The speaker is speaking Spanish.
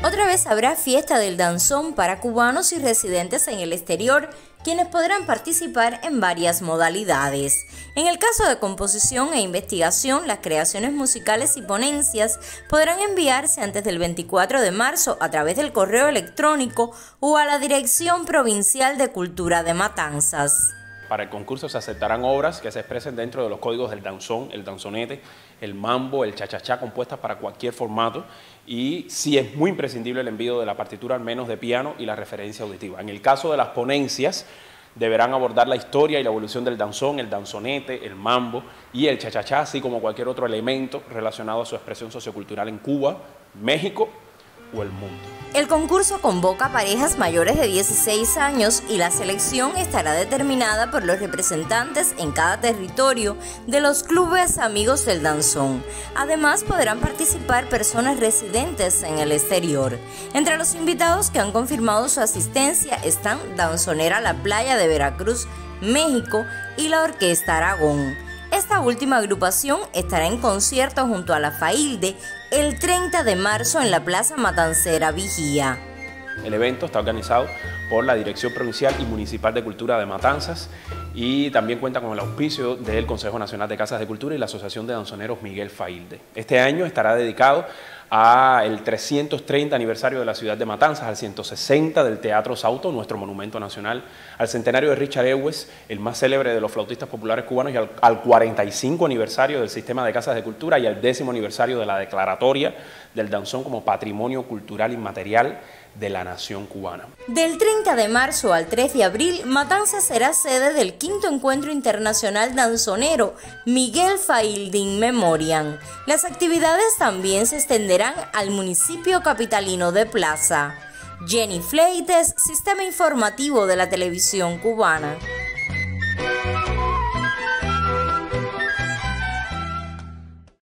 Otra vez habrá fiesta del danzón para cubanos y residentes en el exterior, quienes podrán participar en varias modalidades. En el caso de composición e investigación, las creaciones musicales y ponencias podrán enviarse antes del 24 de marzo a través del correo electrónico o a la Dirección Provincial de Cultura de Matanzas. Para el concurso se aceptarán obras que se expresen dentro de los códigos del danzón, el danzonete, el mambo, el cha-cha-cha, compuestas para cualquier formato, y sí es muy imprescindible el envío de la partitura al menos de piano y la referencia auditiva. En el caso de las ponencias, deberán abordar la historia y la evolución del danzón, el danzonete, el mambo y el cha-cha-cha, así como cualquier otro elemento relacionado a su expresión sociocultural en Cuba, México o el mundo. El concurso convoca parejas mayores de 16 años y la selección estará determinada por los representantes en cada territorio de los clubes amigos del danzón. Además, podrán participar personas residentes en el exterior. Entre los invitados que han confirmado su asistencia están Danzonera La Playa de Veracruz, México y la Orquesta Aragón. Esta última agrupación estará en concierto junto a la Failde el 30 de marzo en la Plaza Matancera Vigía. El evento está organizado por la Dirección Provincial y Municipal de Cultura de Matanzas y también cuenta con el auspicio del Consejo Nacional de Casas de Cultura y la Asociación de Danzoneros Miguel Failde. Este año estará dedicado al 330 aniversario de la ciudad de Matanzas, al 160 del Teatro Sauto, nuestro monumento nacional, al centenario de Richard Ewes, el más célebre de los flautistas populares cubanos, y al 45 aniversario del Sistema de Casas de Cultura y al 10º aniversario de la declaratoria del danzón como Patrimonio Cultural Inmaterial de la nación cubana. Del 30 de marzo al 3 de abril, Matanzas será sede del 5º Encuentro Internacional Danzonero Miguel Failde in Memoriam. Las actividades también se extenderán al municipio capitalino de Plaza. Jenny Fleites, Sistema Informativo de la Televisión Cubana.